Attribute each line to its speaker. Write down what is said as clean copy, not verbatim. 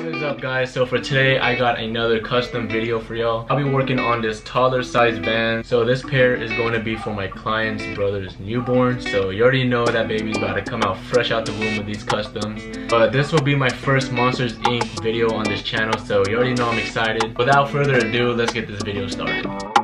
Speaker 1: What is up, guys? So for today I got another custom video for y'all. I'll be working on this toddler size van. So this pair is going to be for my client's brother's newborn. So you already know that baby's about to come out fresh out the womb with these customs. But this will be my first Monsters Inc. video on this channel, so you already know I'm excited. Without further ado, let's get this video started.